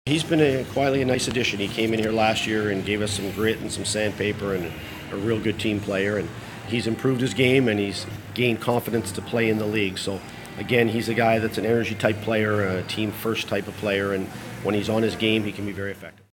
He's been quietly a nice addition. He came in here last year and gave us some grit and some sandpaper and a real good team player. And he's improved his game and he's gained confidence to play in the league. So again, he's a guy that's an energy type player, a team first type of player. And when he's on his game, he can be very effective.